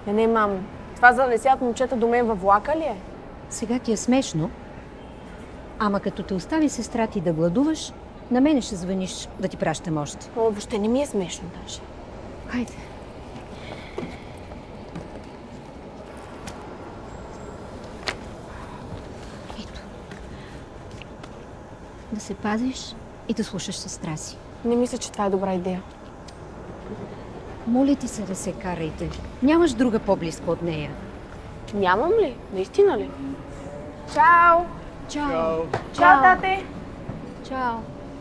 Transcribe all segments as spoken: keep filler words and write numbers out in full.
Е, не, мамо. Това за да не сядат момчета до мен във влака ли е? Сега ти е смешно, ама като те остави сестра ти да гладуваш, на мене ще звъниш да ти пращам още. О, въобще не ми е смешно даже. Хайде. Ето. Да се пазиш и да слушаш сестра си. Не мисля, че това е добра идея. Моля ти се да се карайте. Нямаш друга по-близка от нея. Нямам ли? Наистина ли? Чао! Чао! Чао! Чао, тате! Чао!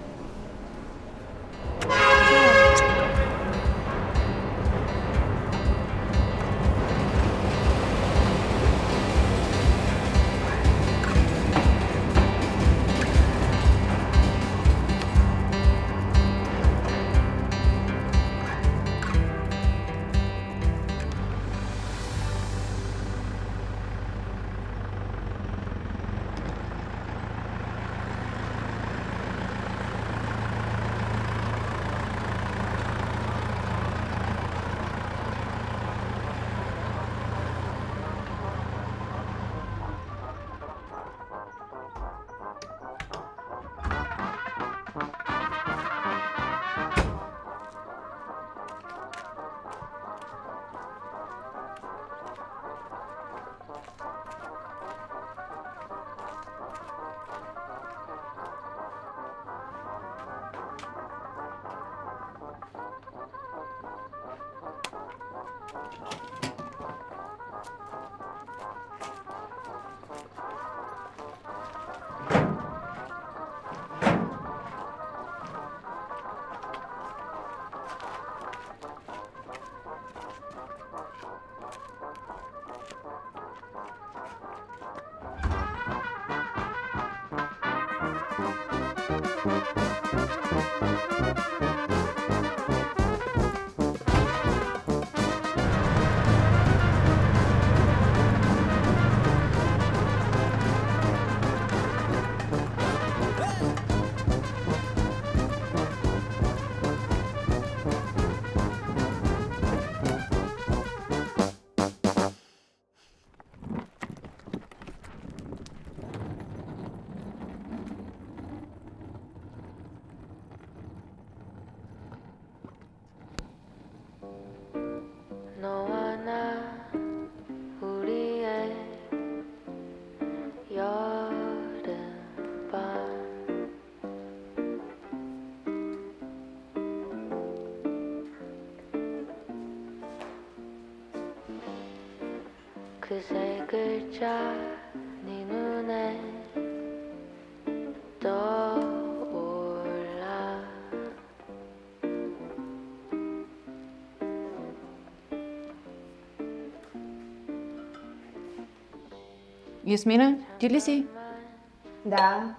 너와 나 우리의 여름밤 그 세 글자 네 눈에 떠올라 Ясмина, ти ли си? Да.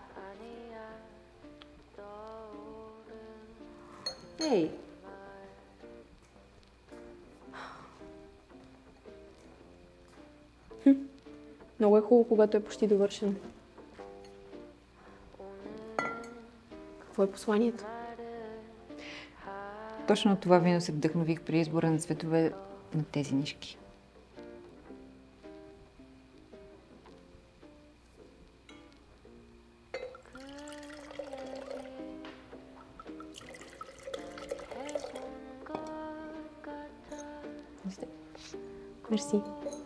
Ей! Хм. Много е хубаво, когато е почти довършено. Какво е посланието? Точно това вино се вдъхнових при избора на цветове на тези нишки. Мерси.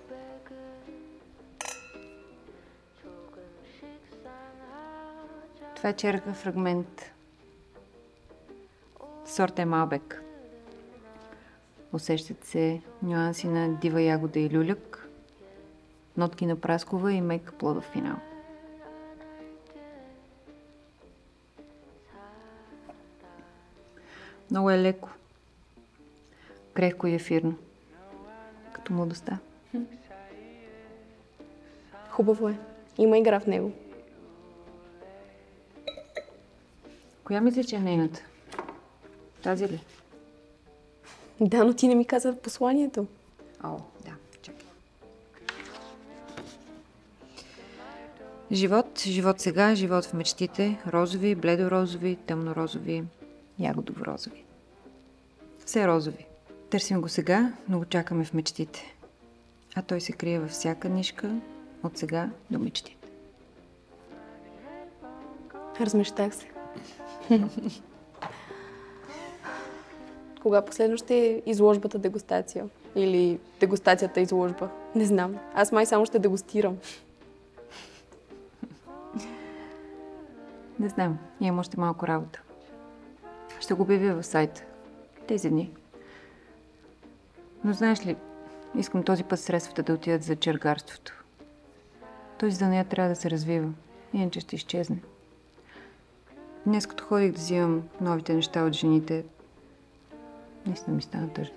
Това е черга фрагмент. Сорт е Малбек. Усещат се нюанси на дива ягода и люляк, нотки на праскова и мек плодов финал. Много е леко. Крехко и ефирно. Като младостта. Хубаво е. Има игра в него. Коя мисля, че е нейната? Тази ли? Да, но ти не ми каза посланието. О, да, чакай. Живот, живот сега, живот в мечтите, розови, бледо-розови, тъмно-розови, ягодово-розови. Все розови. Търсим го сега, но го чакаме в мечтите. А той се крие във всяка нишка от сега до мечтите. Размещах се. Кога последно ще е изложбата дегустация? Или дегустацията изложба? Не знам. Аз май само ще дегустирам. Не знам, имам още малко работа. Ще го обявя в сайта. Тези дни. Но знаеш ли, искам този път средствата да отидат за чергарството. Този занаят трябва да се развива, иначе ще изчезне. Днес като ходих да взимам новите неща от жените, наистина ми стана тъжно.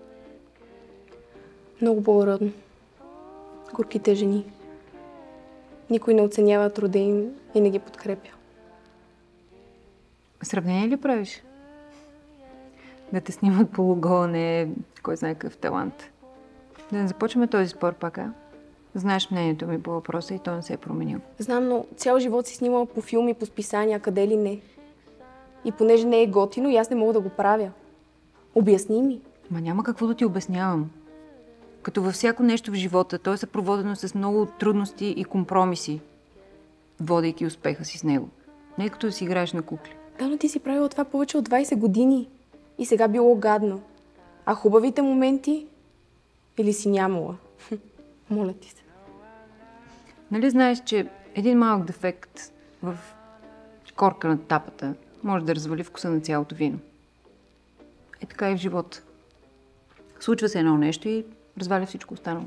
Много благородно. Горките жени. Никой не оценява труда им и не ги подкрепя. Сравнение ли правиш? Да те снимат полугола не е кой знае какъв талант. Да не започваме този спор пак, а? Знаеш мнението ми по въпроса и то не се е променил. Знам, но цял живот си снимала по филми, по списания, къде ли не. И понеже не е готино, и аз не мога да го правя. Обясни ми. Ма няма какво да ти обяснявам. Като във всяко нещо в живота, то е съпроводено с много трудности и компромиси, водейки успеха си с него. Не е като да си играеш на кукли. Да, но ти си правила това повече от двайсет години. И сега било гадно. А хубавите моменти? Или си нямала? Моля ти се. Нали знаеш, че един малък дефект в корка на тапата може да развали вкуса на цялото вино? Е така и в живота. Случва се едно нещо и разваля всичко останало.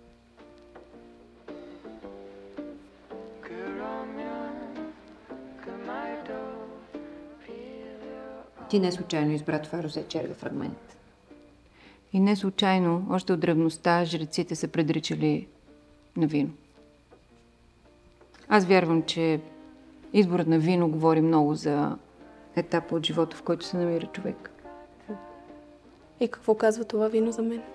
Ти не случайно избра това розе черга фрагмент. И не случайно, още от древността, жреците са предричали на вино. Аз вярвам, че изборът на вино говори много за етапа от живота, в който се намира човек. И какво казва това вино за мен?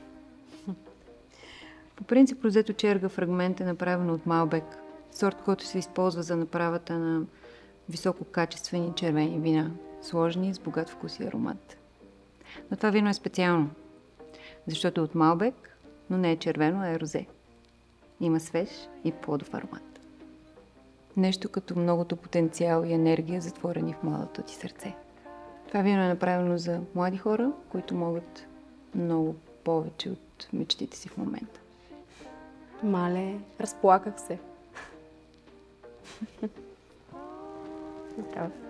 По принцип, розето черга фрагмент е направено от Малбек, сорт, който се използва за направата на висококачествени червени вина, сложни, с богат вкус и аромат. Но това вино е специално, защото е от Малбек, но не е червено, а е розе. Има свеж и плодов аромат. Нещо като многото потенциал и енергия, затворени в младото ти сърце. Това вино е направено за млади хора, които могат много повече от мечтите си в момента. Мале, разплаках се. Да.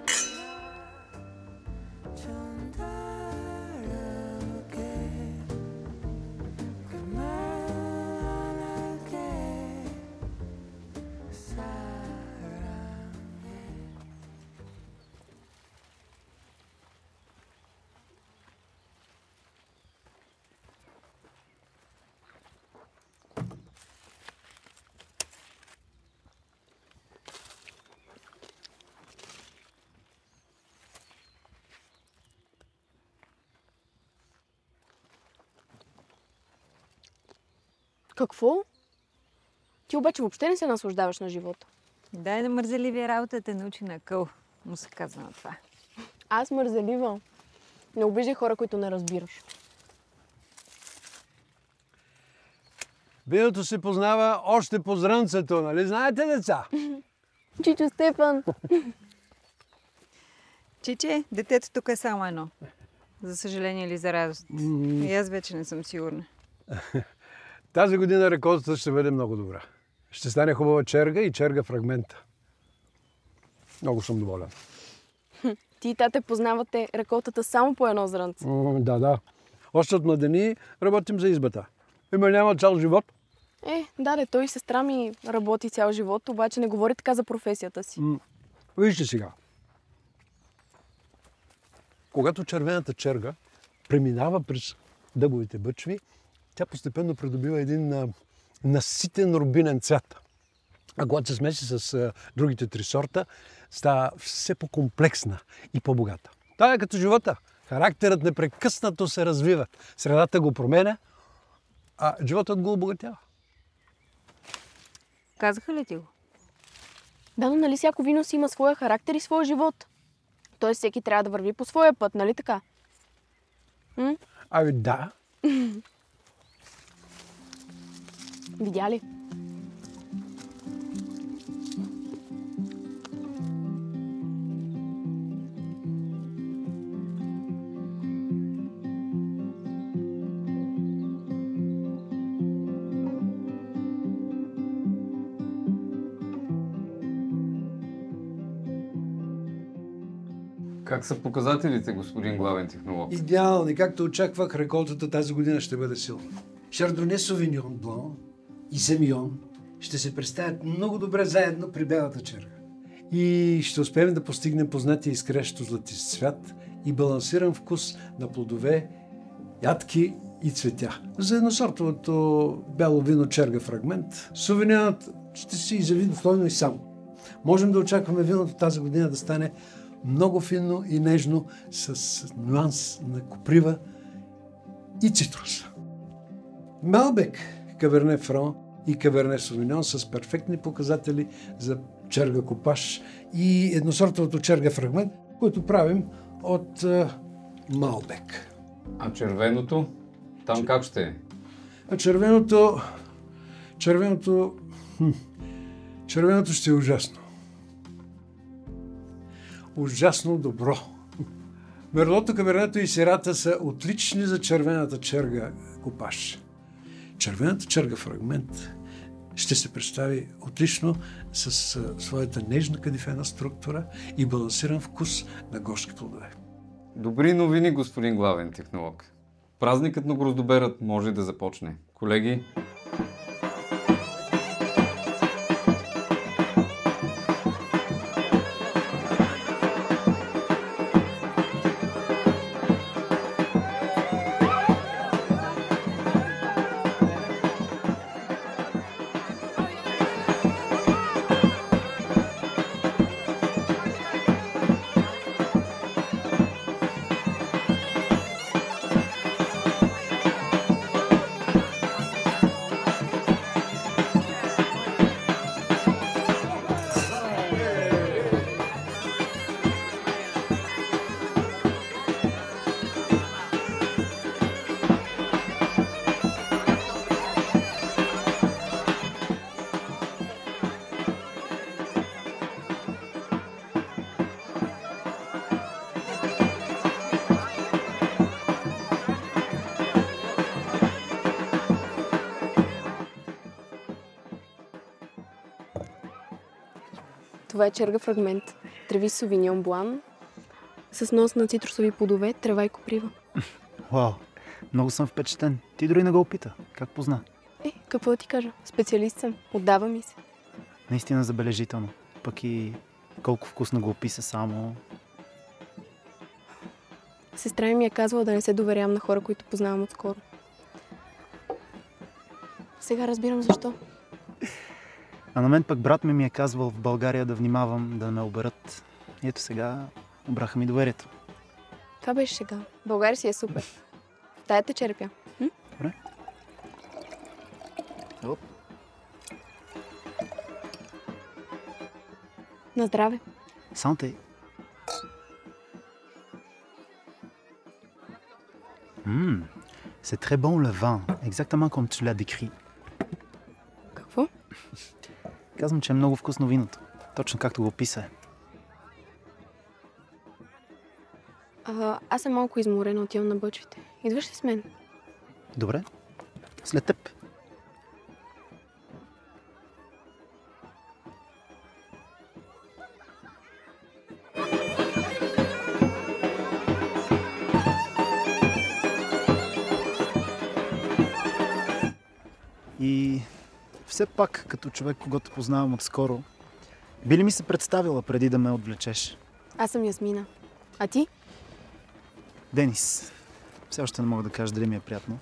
Какво? Ти обаче въобще не се наслаждаваш на живота. Дай да мързеливия работа те научи на къл, му се казва на това. Аз мързелива. Не обиждай хора, които не разбираш. Виното се познава още по зрънцето, нали знаете, деца? Чичо Стефан! Чиче, детето тук е само едно. За съжаление или за радост. И аз вече не съм сигурна. Тази година реколтата ще бъде много добра. Ще стане хубава черга и черга фрагмента. Много съм доволен. Ти и тате познавате реколтата само по едно зрънце. М, да, да. Още от младени работим за избата. Има няма цял живот. Е, да, де, той и сестра ми работи цял живот, обаче не говори така за професията си. М, Вижте сега. Когато червената черга преминава през дъбовите бъчви, тя постепенно придобива един а, наситен рубинен цвят. А когато се смеси с а, другите три сорта, става все по-комплексна и по-богата. Това е като живота. Характерът непрекъснато се развива. Средата го променя, а животът го обогатява. Казаха ли ти го? Да, но нали всяко вино си има своя характер и своя живот. Тоест всеки трябва да върви по своя път, нали така? М? Ами да. Видя ли? Как са показателите, господин главен технолог? Идеални, както очаквах, реколтата тази година ще бъде силна. Шардоне Совиньон Блан и Семион ще се представят много добре заедно при бялата черга. И ще успеем да постигнем познатия изкрещо златист цвят и балансиран вкус на плодове, ядки и цветя. За едносортовото бяло вино черга фрагмент, Совиньонът ще се изяви достойно и сам. Можем да очакваме виното тази година да стане много финно и нежно, с нюанс на коприва и цитрус. Малбек, Каберне Фрон и Каберне Совиньон с перфектни показатели за черга копаж и едносортовото черга фрагмент, който правим от Малбек. А червеното? Там как ще е? А червеното... Червеното... Хм, червеното ще е ужасно. Ужасно добро. Мерлото, кабернето и сирата са отлични за червената черга копаж. Червената черга фрагмент ще се представи отлично с а, своята нежна кадифена структура и балансиран вкус на горски плодове. Добри новини, господин главен технолог. Празникът на гроздоберът може да започне. Колеги, Това е черга фрагмент. Треви Совиньон Блан с нос на цитрусови плодове, трева и коприва. Вау, много съм впечатлен. Ти дори не го опита. Как позна? Е, какво да ти кажа? Специалист съм. Отдава ми се. Наистина забележително. Пък и колко вкусно го описа само. Сестра ми ми е казвала да не се доверявам на хора, които познавам отскоро. Сега разбирам защо. А на мен пък брат ми ми е казвал в България да внимавам, да не ме оберат. И ето сега обраха ми доверието. Това беше шега. България си е супер. В тая те черпя. М? Добре. Оп. На здраве. Санте. Hum, c'est très bon le vin, exactement comme tu l'as décrit. Какво? Казвам, че е много вкусно виното. Точно както го описа. А, аз съм малко изморена, отивам на бъчвите. Идваш ли с мен? Добре. След теб. И все пак, като човек, когато познавам отскоро, би ли ми се представила преди да ме отвлечеш? Аз съм Ясмина. А ти? Денис. Все още не мога да кажа дали ми е приятно.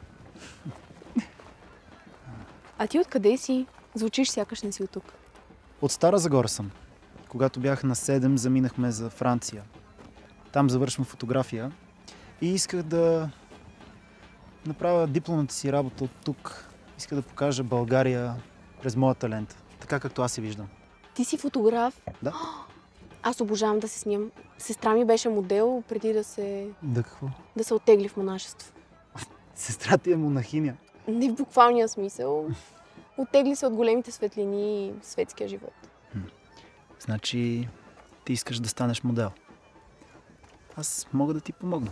А ти откъде си? Звучиш сякаш не си от тук. От Стара Загора съм. Когато бях на седем, заминахме за Франция. Там завършвам фотография и исках да направя дипломната си работа от тук. Иска да покажа България през моя талент, така както аз се виждам. Ти си фотограф? Да. Аз обожавам да се снимам. Сестра ми беше модел преди да се... Да какво? да се оттегли в монашество. Сестра ти е монахиня. Не в буквалния смисъл. Оттегли се от големите светлини и светския живот. Значи ти искаш да станеш модел. Аз мога да ти помогна.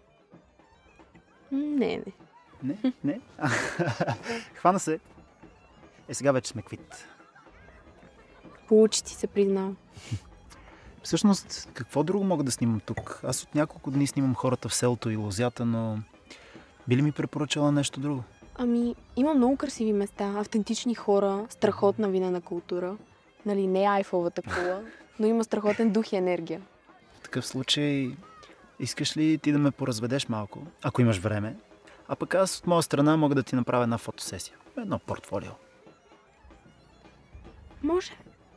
Не, не. Не? Не? Хвана се. Е, сега вече сме квит. Получи ти се, признавам. Всъщност, какво друго мога да снимам тук? Аз от няколко дни снимам хората в селото и лозята, но би ли ми препоръчала нещо друго? Ами, има много красиви места, автентични хора, страхотна винена култура. Нали, не айфовата кула, но има страхотен дух и енергия. В такъв случай, искаш ли ти да ме поразведеш малко, ако имаш време? А пък аз от моя страна мога да ти направя една фотосесия. Едно портфолио. Може.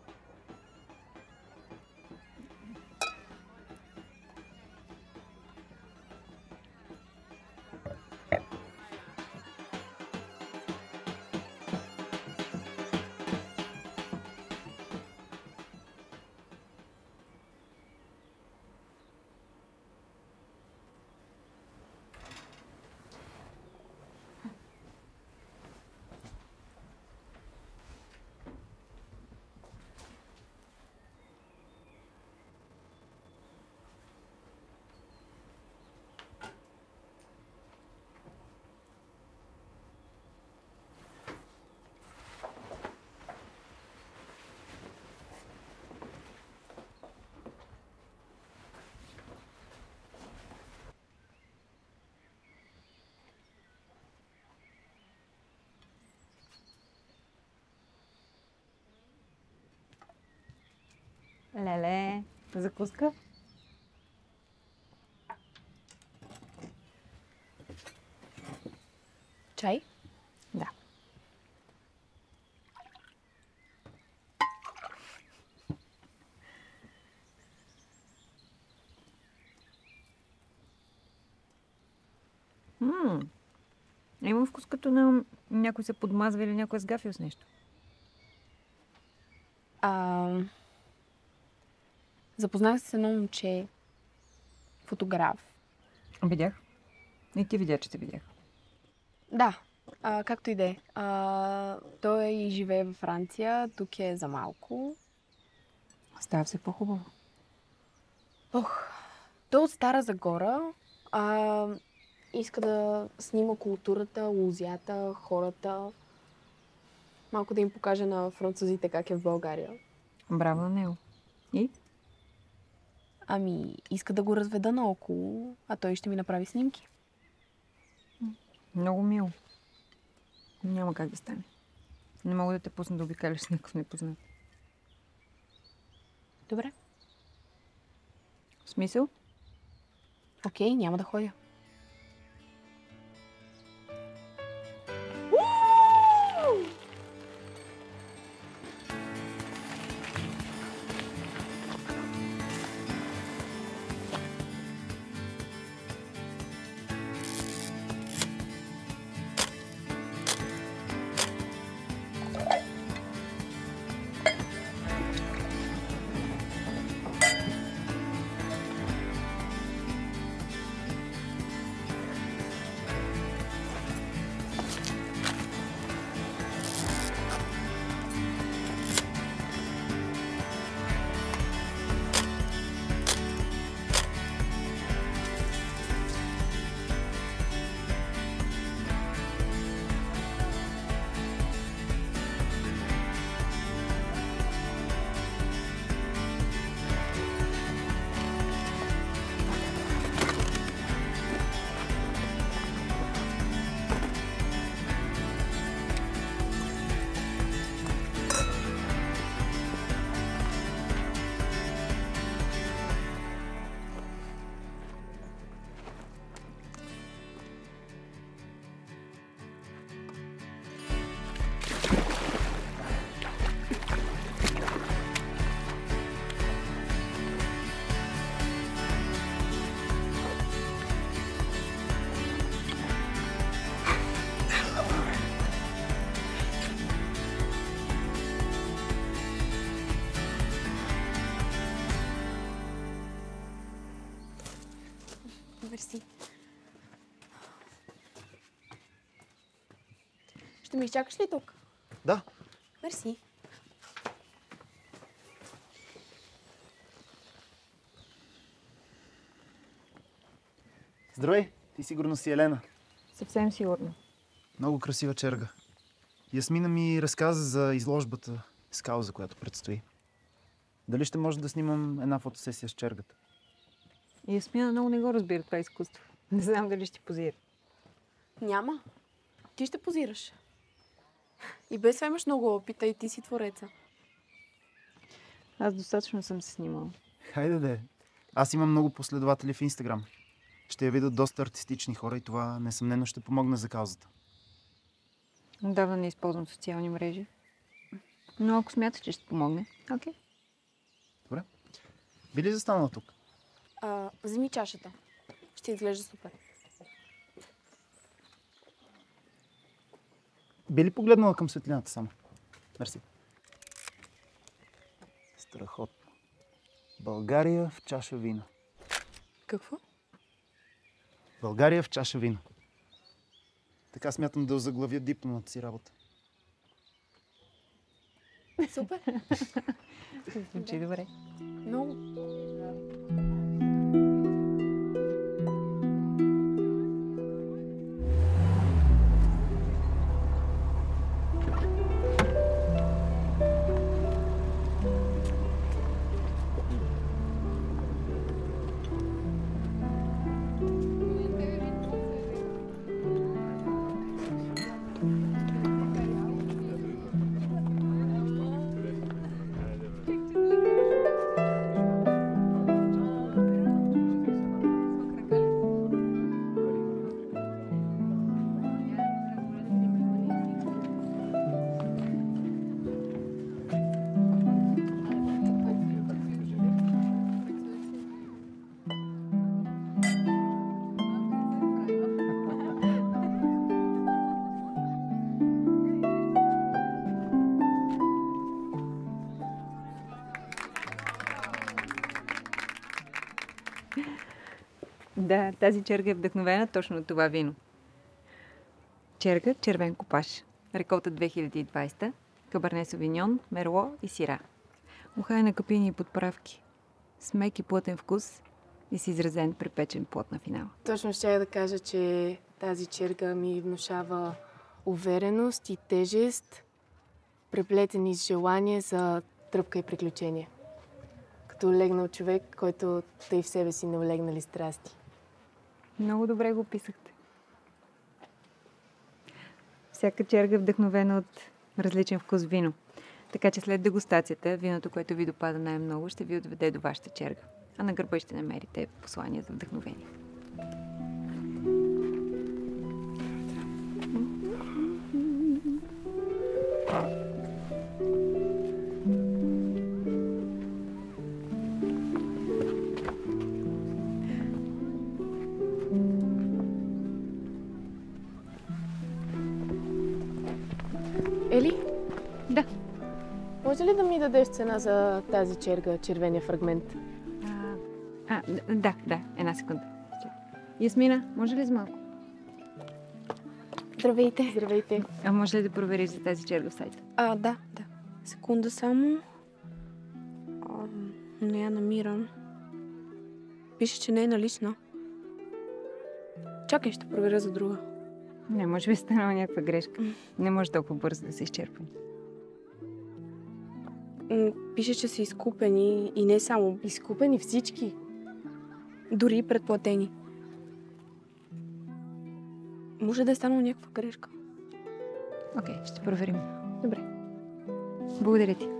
Леле, закуска? Чай? Да. Ммм. Има вкус като на някой се подмазва или някой е сгафил с нещо. А... Запознах се с едно момче, фотограф. Видях. И ти видя, че те видях. Да, а, както и да е. А, той живее във Франция, тук е за малко. Става все по-хубаво. Ох, той е от Стара Загора. А, иска да снима културата, лозята, хората. Малко да им покаже на французите как е в България. Браво на него. И? Ами, иска да го разведа наоколо, а той ще ми направи снимки. Много мило. Няма как да стане. Не мога да те пусна да обикаляш с някакъв непознат. Добре. В смисъл? Окей, няма да ходя. Мерси. Ще ме изчакаш ли тук? Да. Мерси. Здравей, ти сигурно си Елена. Съвсем сигурно. Много красива черга. Ясмина ми разказа за изложбата с кауза, която предстои. Дали ще може да снимам една фотосесия с чергата? И Ясмина много не го разбира това изкуство. Не знам дали ще позира. Няма. Ти ще позираш. И без това имаш много опита и ти си твореца. Аз достатъчно съм се снимала. Хайде де. Аз имам много последователи в Инстаграм. Ще я видят доста артистични хора и това несъмнено ще помогне за каузата. Отдавна не използвам социални мрежи. Но ако смяташ, че ще помогне, окей. Добре. Би ли застанала тук? А, вземи чашата. Ще изглежда супер. Би ли погледнала към светлината само? Мерси. Страхотно. България в чаша вино. Какво? България в чаша вино. Така смятам да озаглавя дипломната си работа. Супер. Звучи добре. Много. Да, тази черга е вдъхновена точно от това вино. Черга червен копаж. Реколта две хиляди и двадесета. Кабарне Совиньон, Мерло и Сира. Ухай на капини и подправки. С мек и плътен вкус и с изразен препечен плод на финала. Точно ще да кажа, че тази черга ми внушава увереност и тежест, преплетени с желание за тръпка и приключение. Като легнал човек, който тъй в себе си не олегнали страсти. Много добре го описахте. Всяка черга е вдъхновена от различен вкус вино. Така че след дегустацията, виното, което ви допада най-много, ще ви отведе до вашата черга. А на гърба ще намерите послание за вдъхновение. Ели? Да. Може ли да ми дадеш цена за тази черга, червения фрагмент? А, а, да, да, една секунда. Ясмина, може ли за малко? Здравейте. Здравейте. А може ли да провериш за тази черга в сайта? А, да, да. Секунда само. А, не я намирам. Пише, че не е налична. Чакай, ще проверя за друга. Не, може би е станала някаква грешка. Не може толкова бързо да се изчерпа. М, Пише, че са изкупени и не само изкупени, всички. Дори и предплатени. Може да е станала някаква грешка. Окей, ще проверим. Добре. Благодаря ти.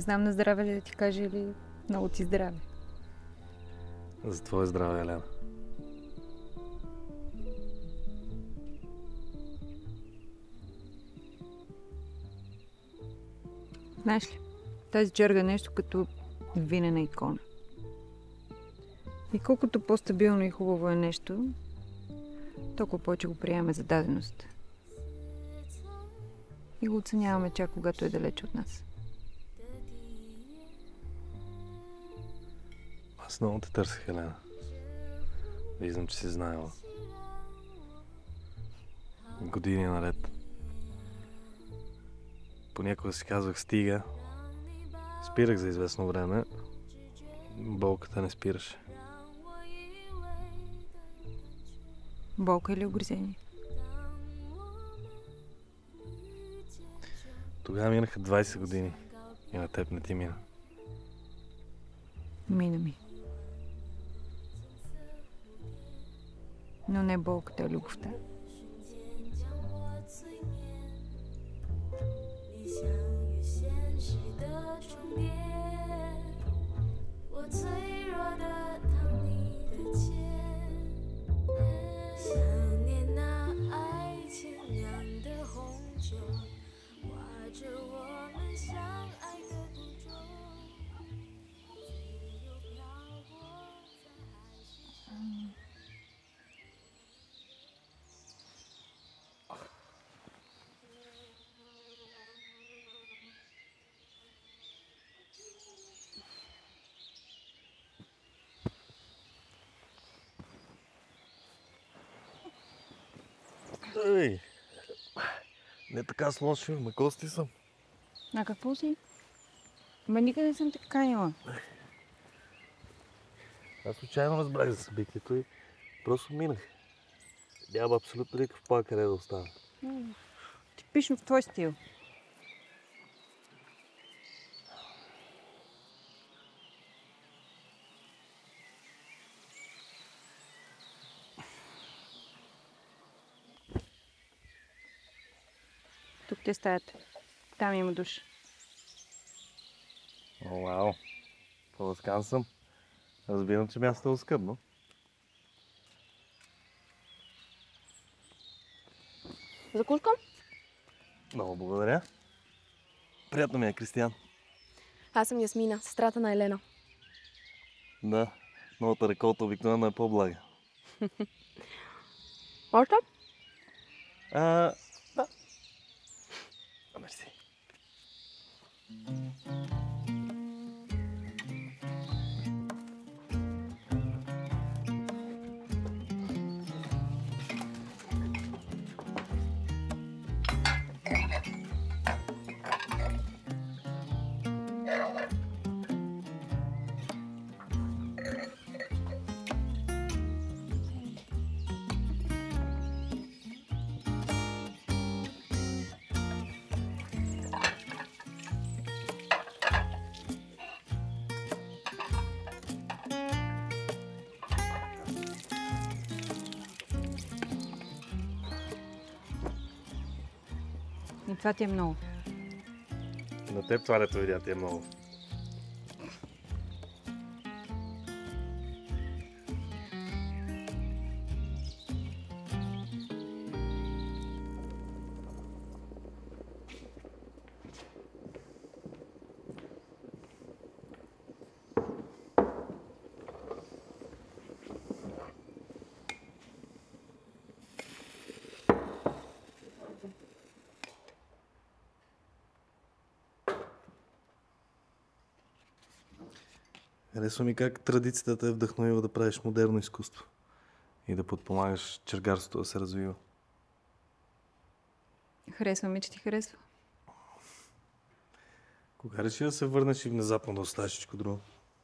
Не знам на здраве ли да ти кажа или много ти здраве. За твое здраве, Елена. Знаеш ли, тази черга е нещо като винена икона. И колкото по-стабилно и хубаво е нещо, толкова повече го приемаме за даденост. И го оценяваме чак когато е далеч от нас. Аз много те търсих, Елена. Виждам, че си знаела. Години наред. Понякога си казвах стига. Спирах за известно време. Болката не спираше. Болка или огризение? Тогава минаха двайсет години и на теб не ти мина. Мина ми. Но не болката, а любовта. Ей, не така с лошо, ме кости съм. А какво си? Ма никъде не съм те канила. Аз случайно разбрах за събитието и просто минах. Няма абсолютно никакъв план къде да остана. Типично в твой стил. Тук те стаята. Там има душ. О, вау! По-ласкан съм. Разбирам, че мястото е оскъдно. Закускам? Много благодаря. Приятно ми е, Кристиян. Аз съм Ясмина, сестрата на Елена. Да, новата реколта обикновено е по-блага. Още? А, да. А, мерси. И това ти е много. На теб това лето видя ти е много. Харесва ми как традицията те е вдъхновила да правиш модерно изкуство и да подпомагаш чергарството да се развива. Харесва ми, че ти харесва. Кога реши да се върнеш и внезапно да оставиш всичко друго?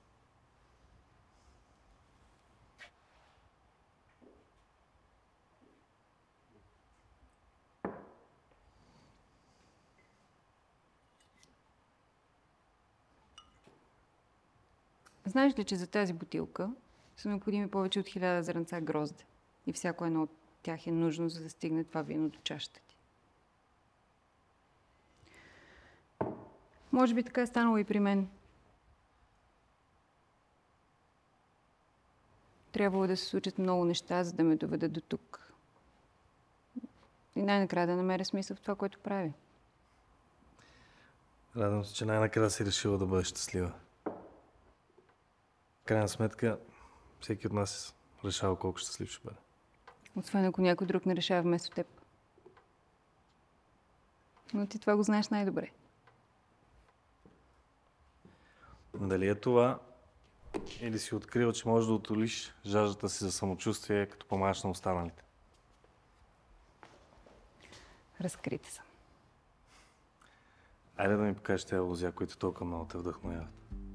Знаеш ли, че за тази бутилка са необходими повече от хиляда зрънца грозде и всяко едно от тях е нужно, за да стигне това вино до чашата ти? Може би така е станало и при мен. Трябвало да се случат много неща, за да ме доведат до тук. И най-накрая да намеря смисъл в това, което прави. Радвам се, че най-накрая си решила да бъдеш щастлива. В крайна сметка, всеки от нас решава колко щастлив ще бъде. Освен ако някой друг не решава вместо теб. Но ти това го знаеш най-добре. Дали е това, или си открил, че можеш да утолиш жаждата си за самочувствие, като помагаш на останалите? Разкрита съм. Айде да ми покажеш тези лозя, които толкова много те вдъхновяват.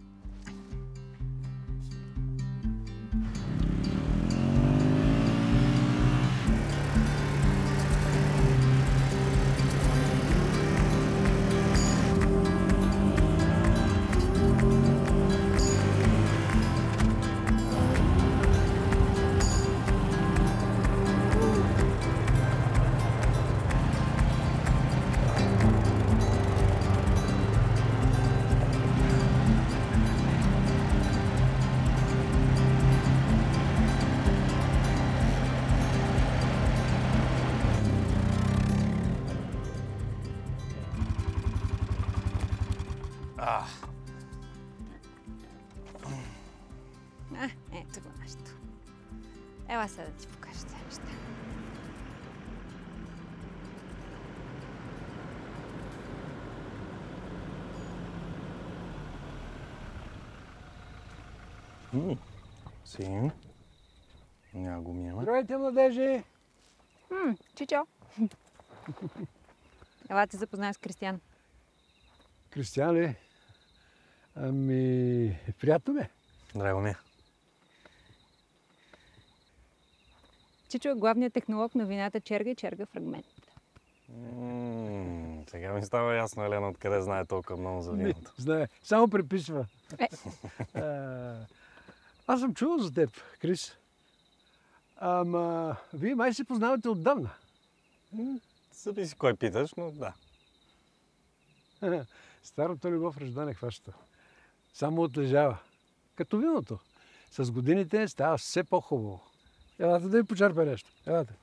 А, ето го нещо. Ела сега да ти покажа тези неща. М, Сим. Няма го миема. Здравейте, младежи! М, Чичо. Ела те запознай с Кристиян. Кристиян ли? Ами, приятно ме. Драго ми. Чичо е главният технолог на вината Черга и Черга Фрагмент. М, Сега ми става ясно, Елена, откъде знае толкова много за Не, виното. знае, само преписва. Е. А, Аз съм чувал за теб, Крис. Ама, вие май се познавате отдавна. М, Зависи кой питаш, но да. Старата любов ръжда не хваща. Само отлежава. Като виното. С годините става все по-хубаво. Елате да ви почерпя нещо. Елате.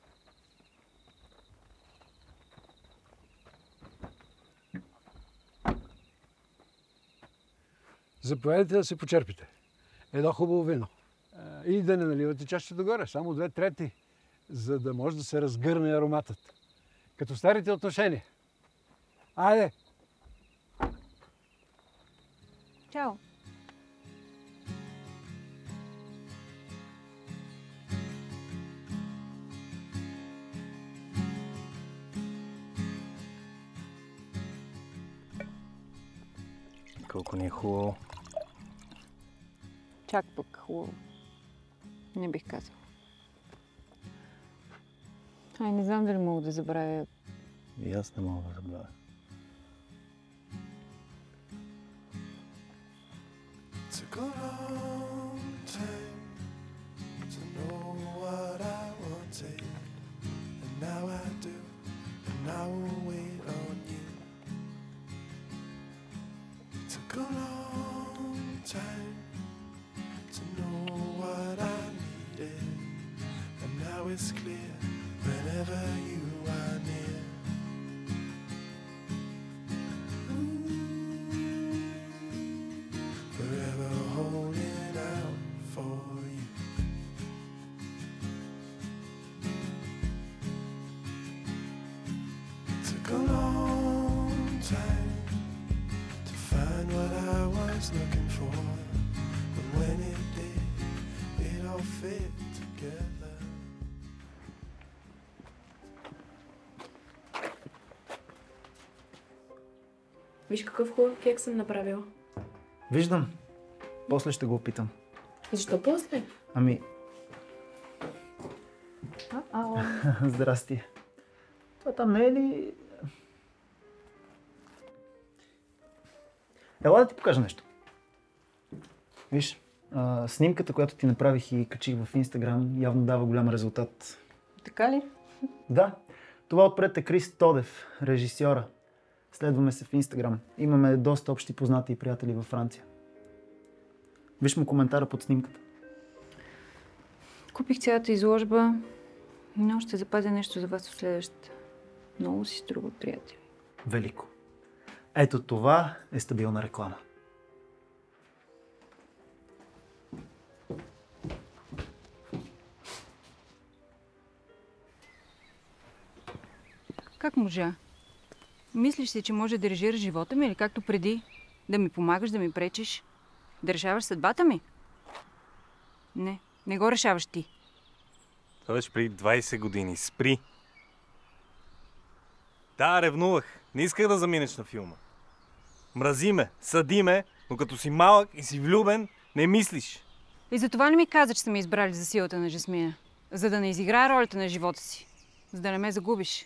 Заповядайте да се почерпите. Едно хубаво вино. А, И да не наливате чаще догоре, само две трети, за да може да се разгърне ароматът. Като старите отношения. Айде! Чао! Колко ни е хубаво. Чак пък хубаво. Не бих казал. Ай, не знам дали мога да забравя. И аз не мога да забравя. Took a long time to know what I wanted, and now I do, and I will wait on you. Took a long time to know what I needed, and now it's clear whenever you are near. Forever holding out for you. Took a long time to find what I was looking for, but when it did, it all fit together. Виж какъв хубав кек съм направила. Виждам. После ще го опитам. И защо после? Ами, Ау. здрасти. Това там не е ли... Ела да ти покажа нещо. Виж, а, снимката, която ти направих и качих в Инстаграм, явно дава голям резултат. Така ли? Да, това отпред е Крис Тодев, режисьора. Следваме се в Инстаграм. Имаме доста общи познати и приятели във Франция. Виж му коментара под снимката. Купих цялата изложба, но ще запазя нещо за вас в следващата. Много си струва, приятели. Велико. Ето това е стабилна реклама. Как можа? Мислиш си, че може да режираш живота ми или както преди? Да ми помагаш, да ми пречиш? Да решаваш съдбата ми? Не, не го решаваш ти. Това беше преди двайсет години. Спри! Да, ревнувах. Не исках да заминеш на филма. Мрази ме, съди ме, но като си малък и си влюбен, не мислиш. И затова не ми каза, че са ме избрали за силата на Жасмина. За да не изиграя ролята на живота си. За да не ме загубиш.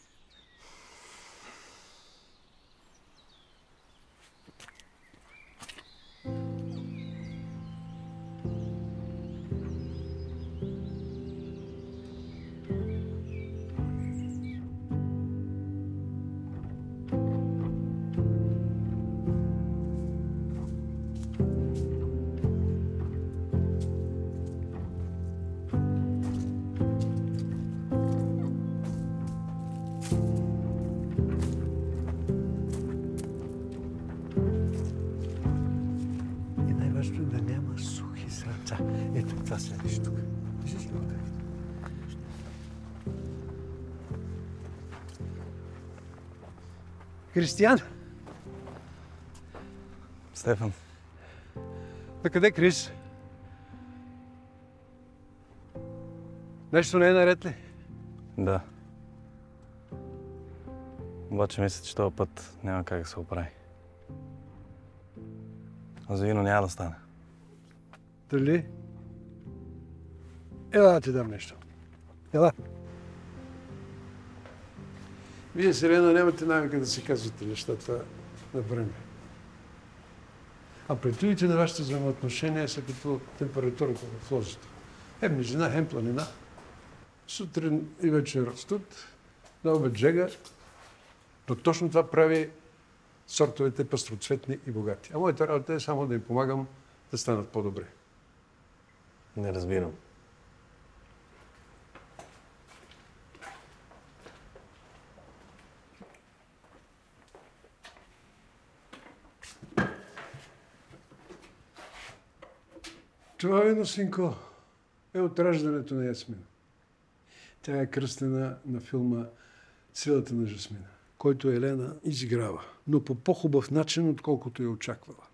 Ето, това следиш тук. Виждаш ли го? Кристиян! Стефан. На къде, Крис? Нещо не е наред ли? Да. Обаче мисля, че този път няма как да се оправи. А за вино няма да стане. Дали? Ела да ти дам нещо. Ела. Вие, Сирена, нямате навика да си казвате нещата на време. А претовите на вашите взаимоотношения са като температурата в лозата. Хем нижина, хем планина. Сутрин и вечер растат, на обед жега, но точно това прави сортовете пъстроцветни и богати. А моята работа е само да им помагам да станат по-добре. Не разбирам. Това вино, синко, е от раждането на Ясмина. Тя е кръстена на филма "Силата на Жасмина", който Елена изиграва, но по по-хубав начин, отколкото я очаквала.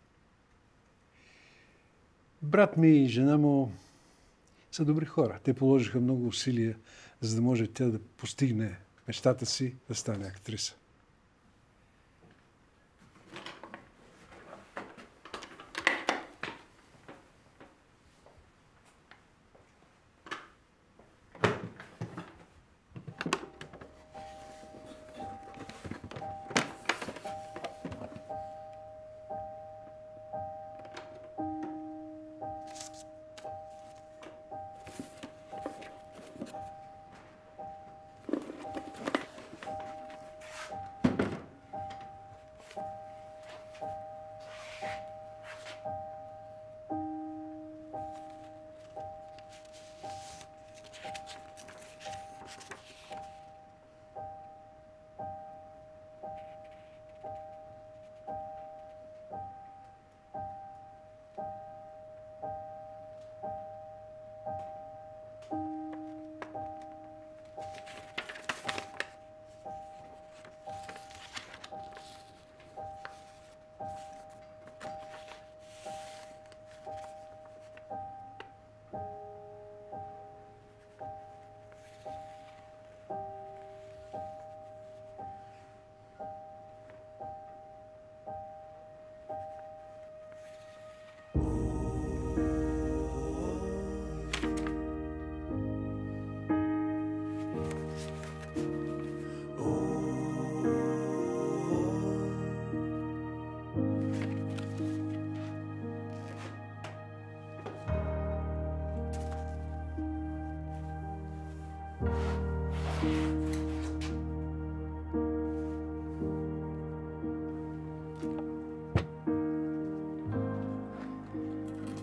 Брат ми и жена му са добри хора. Те положиха много усилия, за да може тя да постигне мечтата си да стане актриса.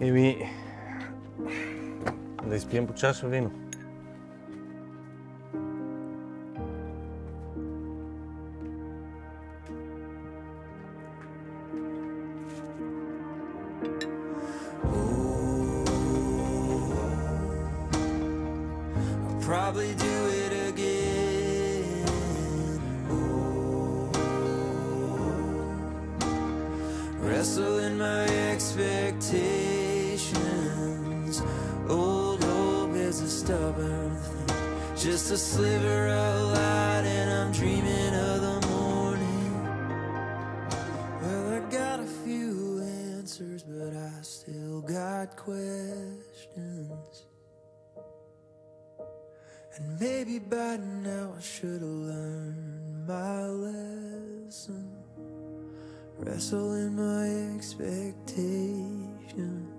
Еми, да изпием по чаша вино. Probably do it again. Wrestle in my expectations. Old hope is a stubborn thing, just a sliver of light, and I'm dreaming of the morning. Well, I got a few answers, but I still got questions. And maybe by now I should have learned my lesson. Wrestle in my expectations.